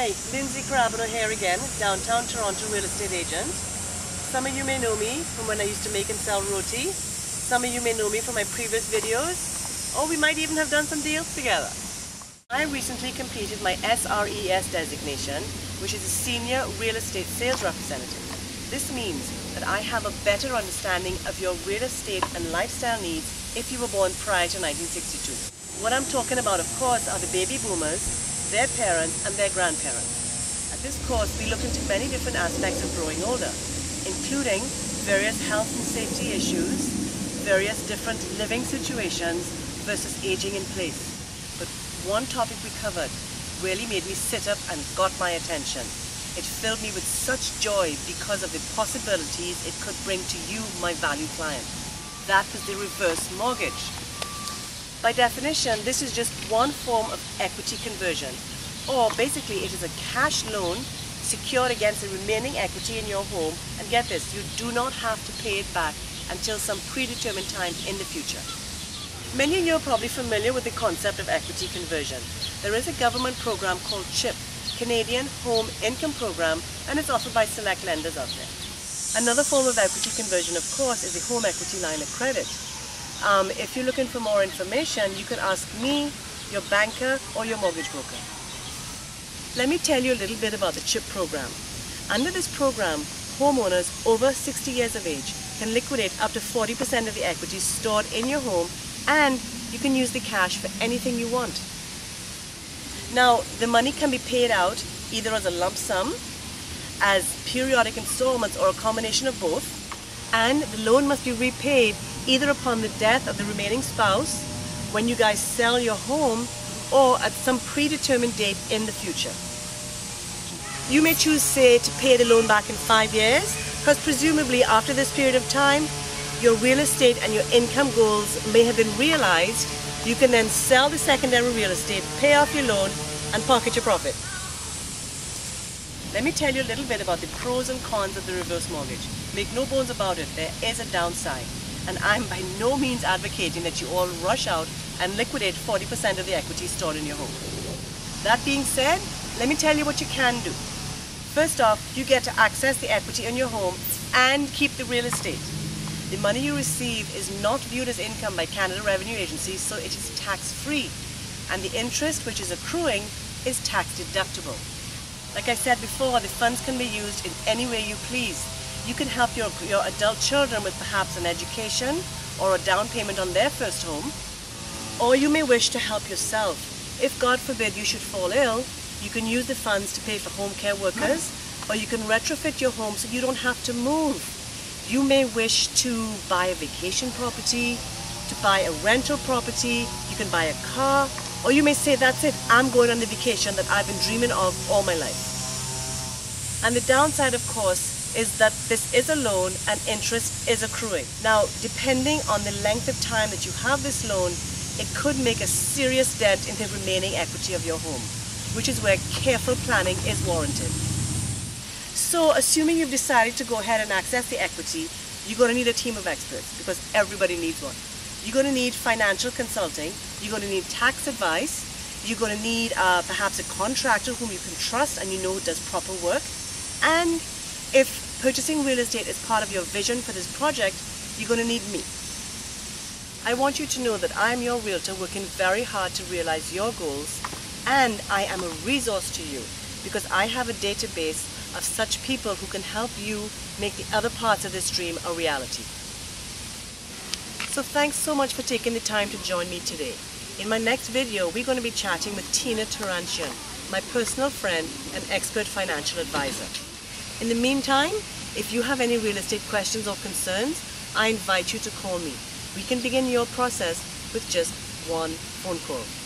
Hi, Lindsay Carabino here again, downtown Toronto real estate agent. Some of you may know me from when I used to make and sell roti. Some of you may know me from my previous videos, or we might even have done some deals together. I recently completed my SRES designation, which is a Senior Real Estate Sales Representative. This means that I have a better understanding of your real estate and lifestyle needs if you were born prior to 1962. What I'm talking about, of course, are the baby boomers, their parents and their grandparents. At this course, we look into many different aspects of growing older, including various health and safety issues, various different living situations versus aging in place. But one topic we covered really made me sit up and got my attention. It filled me with such joy because of the possibilities it could bring to you, my valued client. That was the reverse mortgage. By definition, this is just one form of equity conversion, or basically it is a cash loan secured against the remaining equity in your home, and get this, you do not have to pay it back until some predetermined time in the future. Many of you are probably familiar with the concept of equity conversion. There is a government program called CHIP, Canadian Home Income Program, and it's offered by select lenders out there. Another form of equity conversion, of course, is the home equity line of credit. If you're looking for more information, you can ask me, your banker, or your mortgage broker. Let me tell you a little bit about the CHIP program. Under this program, homeowners over 60 years of age can liquidate up to 40% of the equity stored in your home, and you can use the cash for anything you want. Now, the money can be paid out either as a lump sum, as periodic installments, or a combination of both, and the loan must be repaid either upon the death of the remaining spouse, when you guys sell your home, or at some predetermined date in the future. You may choose, say, to pay the loan back in 5 years, because presumably after this period of time, your real estate and your income goals may have been realized. You can then sell the secondary real estate, pay off your loan, and pocket your profit. Let me tell you a little bit about the pros and cons of the reverse mortgage. Make no bones about it, there is a downside. And I'm by no means advocating that you all rush out and liquidate 40% of the equity stored in your home. That being said, let me tell you what you can do. First off, you get to access the equity in your home and keep the real estate. The money you receive is not viewed as income by Canada Revenue Agency, so it is tax-free. And the interest which is accruing is tax-deductible. Like I said before, the funds can be used in any way you please. You can help your adult children with perhaps an education or a down payment on their first home. Or you may wish to help yourself. If God forbid you should fall ill, you can use the funds to pay for home care workers, or you can retrofit your home so you don't have to move. You may wish to buy a vacation property, to buy a rental property, you can buy a car, or you may say, that's it, I'm going on the vacation that I've been dreaming of all my life. And the downside, of course, is that this is a loan and interest is accruing. Now, depending on the length of time that you have this loan, it could make a serious dent in the remaining equity of your home, which is where careful planning is warranted. So, assuming you've decided to go ahead and access the equity, you're going to need a team of experts, because everybody needs one. You're going to need financial consulting, you're going to need tax advice, you're going to need perhaps a contractor whom you can trust and you know who does proper work, and if purchasing real estate is part of your vision for this project, you're going to need me. I want you to know that I'm your realtor working very hard to realize your goals, and I am a resource to you because I have a database of such people who can help you make the other parts of this dream a reality. So thanks so much for taking the time to join me today. In my next video, we're going to be chatting with Tina Tarantian, my personal friend and expert financial advisor. In the meantime, if you have any real estate questions or concerns, I invite you to call me. We can begin your process with just one phone call.